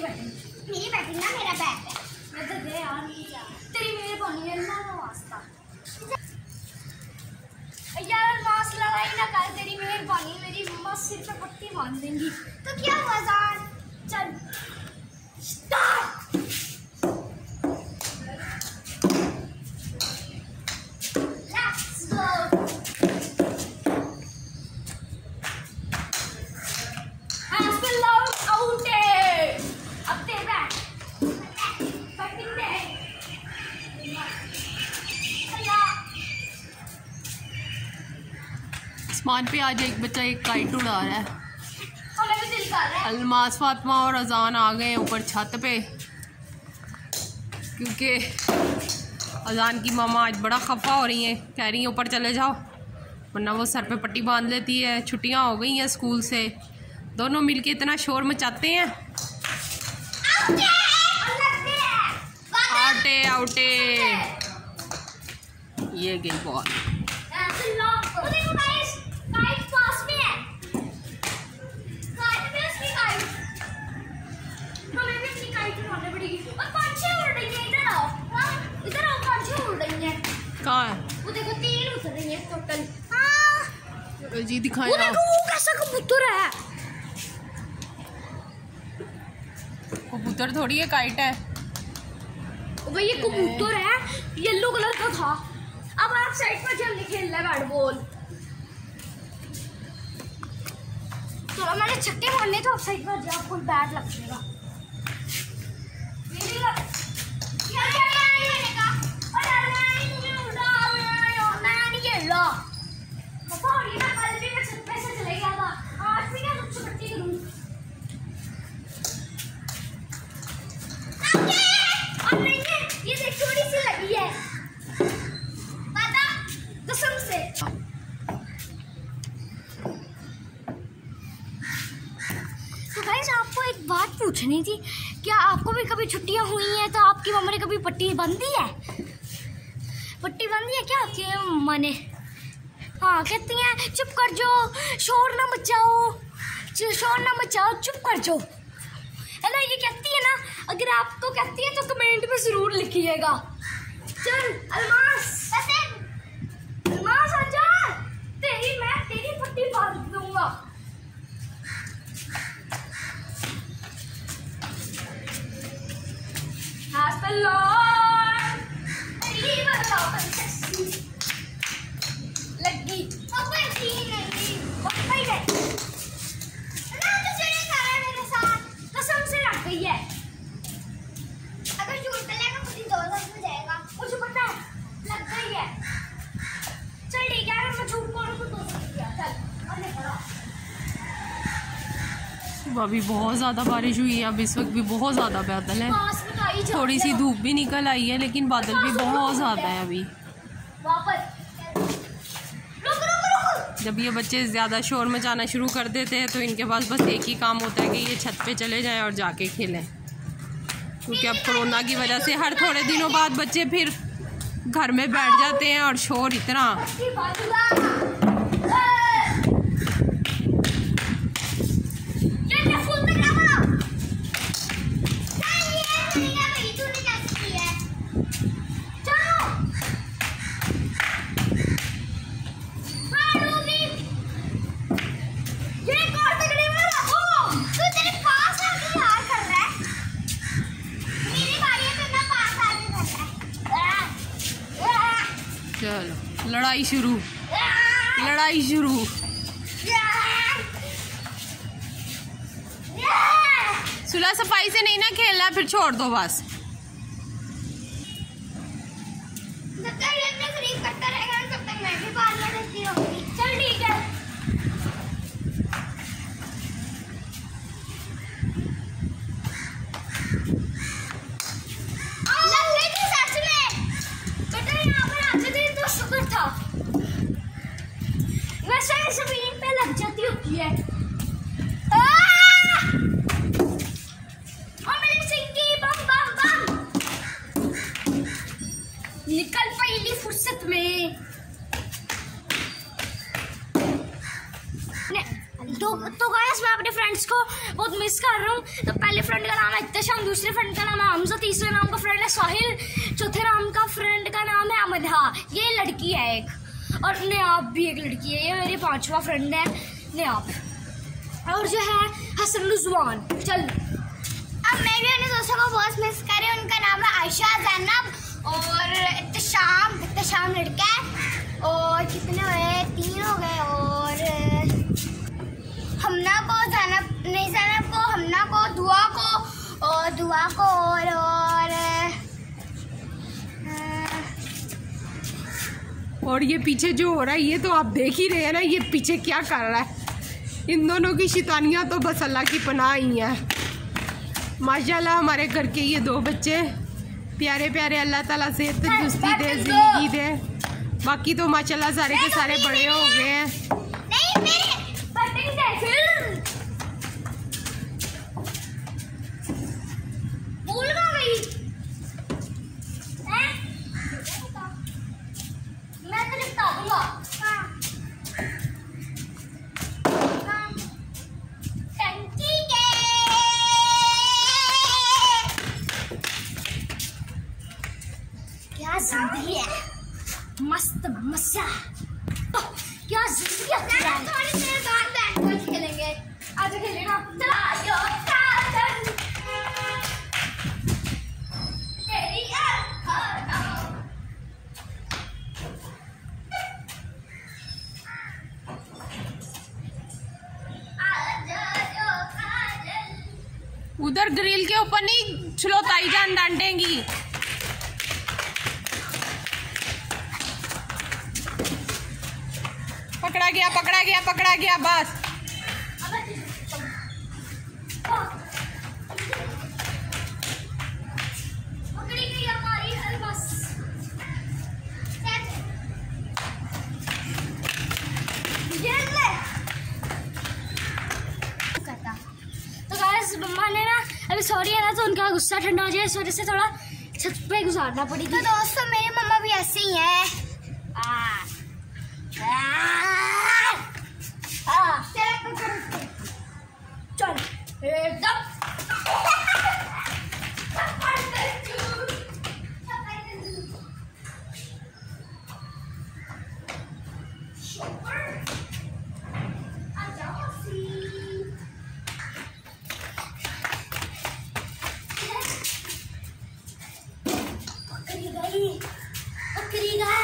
मेरी बैटिंग ना मेरा बैट है। मैं तो दे यार तेरी मेरे पानी है ना वास्ता यार मास्क लगाई ना कर तेरी मेहरबानी मेरी मम्मा सिर पे पट्टी बांध देंगी तो क्या हुआ जान चल स्टार्ट लेट्स गो आसमान पे आज एक बच्चा एक काइट उड़ा रहा है। हमें भी दिल कर रहा है। अलमास फातिमा और अजान आ गए ऊपर छत पे क्योंकि अजान की मामा आज बड़ा खफा हो रही हैं, कह रही हैं ऊपर चले जाओ वरना वो सर पे पट्टी बांध लेती है। छुट्टियां हो गई हैं स्कूल से, दोनों मिलके इतना शोर मचाते हैं। आउटे आउटे ये गई बॉल। कहाँ है? वो देखो 3 उतर रही है टोटल। हाँ। जी दिखाएं। वो देखो वो कैसा कबूतर है। कबूतर थोड़ी है काइट है। भाई ये कबूतर है येलो कलर का था। अब आप साइड पर चलने खेलना है बैट बॉल। चलो मैंने छक्के मारने तो आप साइड पर जाओ कोई बैट लग जाएगा। ये देख थोड़ी सी लगी है पता कसम से। तो गाइस आपको एक बात पूछनी थी, क्या आपको भी कभी छुट्टियां हुई हैं तो आपकी मम्मा ने कभी पट्टी बंदी है? पट्टी बंदी है क्या कि मम्मा ने? हाँ कहती हैं चुप कर जाओ, शोर ना मचाओ, शोर ना मचाओ, चुप कर जाओ, है ना? ये कहती है ना। अगर आपको कहती है तो कमेंट में जरूर लिखिएगा। चल अलमास अलमास आजा, मैं तेरी पट्टी बांध दूंगा। लगी कसम से लग गई है। अगर झूठ बोलेगा मुझे 2 लाख में जाएगा, मुझे पता है लग गई है। चल ठीक है अगर मैं झूठ बोलूं तो 2 लाख दिया। चल और ले करो। सुबह भी बहुत ज़्यादा बारिश हुई है, अब इस वक्त भी बहुत ज़्यादा बादल है। थोड़ी सी धूप भी निकल आई है लेकिन बादल भी बहुत ज़्यादा है अभी। जब ये बच्चे ज़्यादा शोर मचाना शुरू कर देते हैं तो इनके पास बस एक ही काम होता है कि ये छत पे चले जाएं और जाके खेलें, क्योंकि अब कोरोना की वजह से हर थोड़े दिनों बाद बच्चे फिर घर में बैठ जाते हैं और शोर इतना। चलो लड़ाई शुरू, लड़ाई शुरू। सुलह सफाई से नहीं ना खेलना, फिर छोड़ दो बस। चल ठीक है। वैसे जमीन पे लग जाती होती है। निकल पहली फुर्सत में। तो गाइस मैं अपने फ्रेंड्स को बहुत मिस कर रहा हूँ। तो पहले फ्रेंड का नाम है एहतशाम, दूसरे फ्रेंड का नाम है हमजा, तीसरे नाम का फ्रेंड है साहिल, चौथे नाम का फ्रेंड का नाम है अमदहा, ये लड़की है एक, और नेहाब भी एक लड़की है, ये मेरी 5वां फ्रेंड है नेहाब, और जो है हसन रुजवान। चल अब मैं भी अपने दोस्तों को बहुत मिस कर रही हूँ। उनका नाम है आयशा, जैनब और इत्तेशाम लड़का है, और कितने हुए, 3 हो गए, और हमना को, जैनब को, हमना को, दुआ को और ये पीछे जो हो रहा है ये तो आप देख ही रहे हैं ना, ये पीछे क्या कर रहा है। इन दोनों की शैतानियाँ तो बस अल्लाह की पनाह ही है। माशाल्लाह हमारे घर के ये 2 बच्चे प्यारे प्यारे, अल्लाह ताला सेहत तंदुरुस्ती दे, जिंदगी दे। बाकी तो माशाल्लाह सारे के सारे बड़े हो गए हैं। क्या जिंदगी है, मस्त मजा, क्या जिंदगी है। थोड़ी देर बाद बैट बॉल खेलेंगे, आज खेलेगा। उधर ग्रिल के ऊपर नहीं चलो, ताईजान डांटेंगी। पकड़ा गया बस। पकड़ी गई हमारी बस। तो गाइस मम्मा ने ना अभी सॉरी है ना, तो उनका गुस्सा ठंडा हो जाए इस वजह से थोड़ा छत पे गुजारना पड़ी। तो दोस्तों मेरी मम्मा भी ऐसे ही है। चल एकदम पकड़ी गई।